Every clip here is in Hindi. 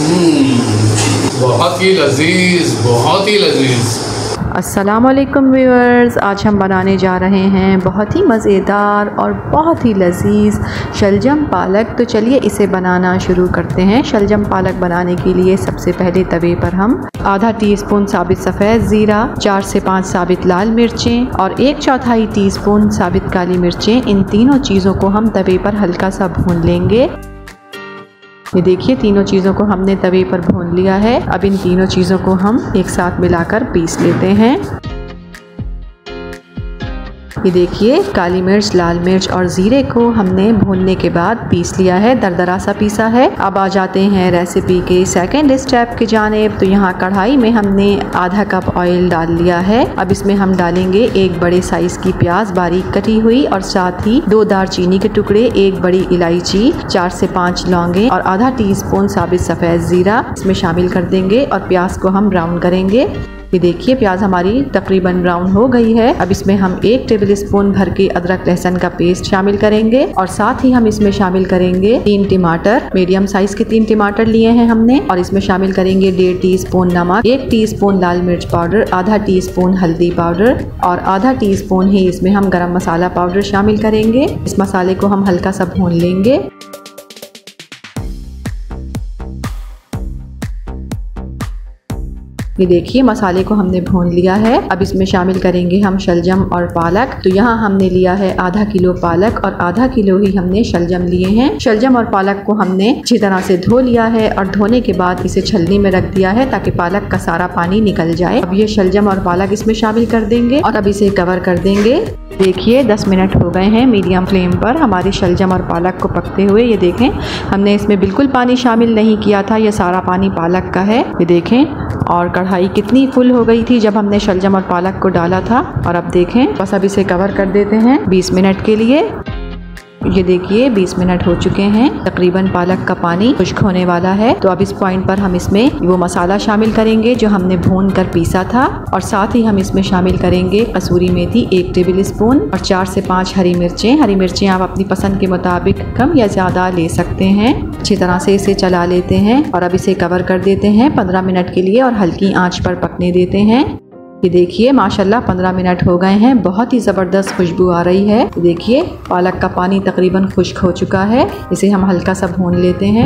बहुत ही लजीज, बहुत ही लजीज। अस्सलामुअलैकुम व्यूअर्स, आज हम बनाने जा रहे हैं बहुत ही मज़ेदार और बहुत ही लजीज शलजम पालक। तो चलिए इसे बनाना शुरू करते हैं। शलजम पालक बनाने के लिए सबसे पहले तवे पर हम आधा टीस्पून साबित सफ़ेद ज़ीरा, 4 से 5 साबित लाल मिर्चें और 1/4 टीस्पून साबित काली मिर्चें, इन तीनों चीज़ों को हम तवे पर हल्का सा भून लेंगे। ये देखिए तीनों चीज़ों को हमने तवे पर भून लिया है। अब इन तीनों चीज़ों को हम एक साथ मिलाकर पीस लेते हैं। ये देखिए काली मिर्च, लाल मिर्च और ज़ीरे को हमने भूनने के बाद पीस लिया है, दरदरा सा पीसा है। अब आ जाते हैं रेसिपी के सेकंड स्टेप की जानिब। तो यहाँ कढ़ाई में हमने आधा कप ऑयल डाल लिया है। अब इसमें हम डालेंगे एक बड़े साइज़ की प्याज बारीक कटी हुई और साथ ही 2 दालचीनी के टुकड़े, 1 बड़ी इलायची, 4 से 5 लौंगे और आधा टीस्पून साबित सफ़ेद ज़ीरा इसमें शामिल कर देंगे और प्याज को हम ब्राउन करेंगे। ये देखिए प्याज हमारी तकरीबन ब्राउन हो गई है। अब इसमें हम 1 टेबल स्पून भर के अदरक लहसुन का पेस्ट शामिल करेंगे और साथ ही हम इसमें शामिल करेंगे 3 टमाटर, मीडियम साइज के 3 टमाटर लिए हैं हमने, और इसमें शामिल करेंगे 1.5 टीस्पून नमक, 1 टीस्पून लाल मिर्च पाउडर, आधा टीस्पून हल्दी पाउडर और आधा टीस्पून ही इसमें हम गरम मसाला पाउडर शामिल करेंगे। इस मसाले को हम हल्का सा भून लेंगे। ये देखिए मसाले को हमने भून लिया है। अब इसमें शामिल करेंगे हम शलजम और पालक। तो यहाँ हमने लिया है आधा किलो पालक और आधा किलो ही हमने शलजम लिए हैं। शलजम और पालक को हमने अच्छी तरह से धो लिया है और धोने के बाद इसे छलनी में रख दिया है ताकि पालक का सारा पानी निकल जाए। अब ये शलजम और पालक इसमें शामिल कर देंगे और अब इसे कवर कर देंगे। देखिए 10 मिनट हो गए हैं मीडियम फ्लेम पर हमारी शलजम और पालक को पकते हुए। ये देखें हमने इसमें बिल्कुल पानी शामिल नहीं किया था, ये सारा पानी पालक का है। ये देखें और कढ़ाई कितनी फुल हो गई थी जब हमने शलजम और पालक को डाला था। और अब देखें बस अब इसे कवर कर देते हैं 20 मिनट के लिए। ये देखिए 20 मिनट हो चुके हैं, तकरीबन पालक का पानी खुश्क होने वाला है। तो अब इस पॉइंट पर हम इसमें वो मसाला शामिल करेंगे जो हमने भून कर पीसा था और साथ ही हम इसमें शामिल करेंगे कसूरी मेथी 1 टेबल स्पून और 4 से 5 हरी मिर्चें। हरी मिर्चें आप अपनी पसंद के मुताबिक कम या ज़्यादा ले सकते हैं। अच्छी तरह से इसे चला लेते हैं और अब इसे कवर कर देते हैं 15 मिनट के लिए और हल्की आँच पर पकने देते हैं। ये देखिए माशाल्लाह 15 मिनट हो गए हैं, बहुत ही ज़बरदस्त खुशबू आ रही है। देखिए पालक का पानी तकरीबन खुश्क हो चुका है, इसे हम हल्का सा भून लेते हैं।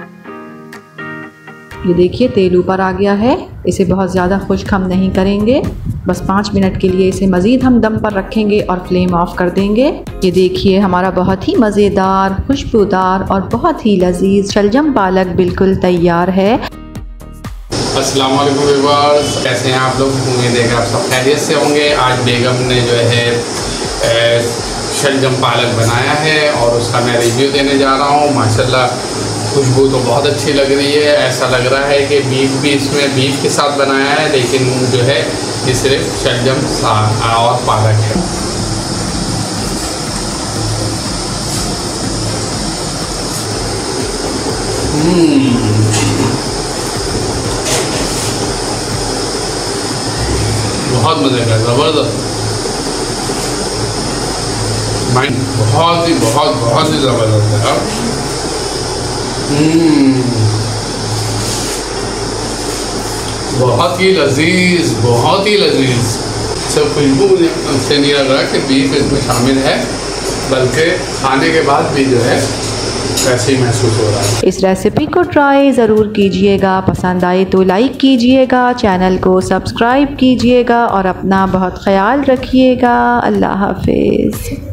ये देखिए तेल ऊपर आ गया है, इसे बहुत ज़्यादा खुश्क हम नहीं करेंगे, बस 5 मिनट के लिए इसे मज़ीद हम दम पर रखेंगे और फ्लेम ऑफ कर देंगे। ये देखिए हमारा बहुत ही मज़ेदार, खुशबूदार और बहुत ही लजीज शलजम पालक बिल्कुल तैयार है। अस्सलाम वालेकुम व्यूअर्स, कैसे हैं आप लोग? उम्मीद है कि आप सब खैरियत से होंगे। आज बेगम ने जो है शलजम पालक बनाया है और उसका मैं रिव्यू देने जा रहा हूँ। माशाल्लाह खुशबू तो बहुत अच्छी लग रही है। ऐसा लग रहा है कि बीफ भी इसमें बीफ के साथ बनाया है, लेकिन जो है ये सिर्फ शलजम और पालक है। बहुत मज़े का, ज़बरदस्त, बहुत ही ज़बरदस्त है। बहुत ही लजीज, बहुत ही लजीज। सिर्फ खुशबू से नहीं लग रहा कि बीफ इसमें शामिल है, बल्कि खाने के बाद भी जो है वैसे ही महसूस हो रहा है। इस रेसिपी को ट्राई ज़रूर कीजिएगा, पसंद आए तो लाइक कीजिएगा, चैनल को सब्सक्राइब कीजिएगा और अपना बहुत ख्याल रखिएगा। अल्लाह हाफिज़।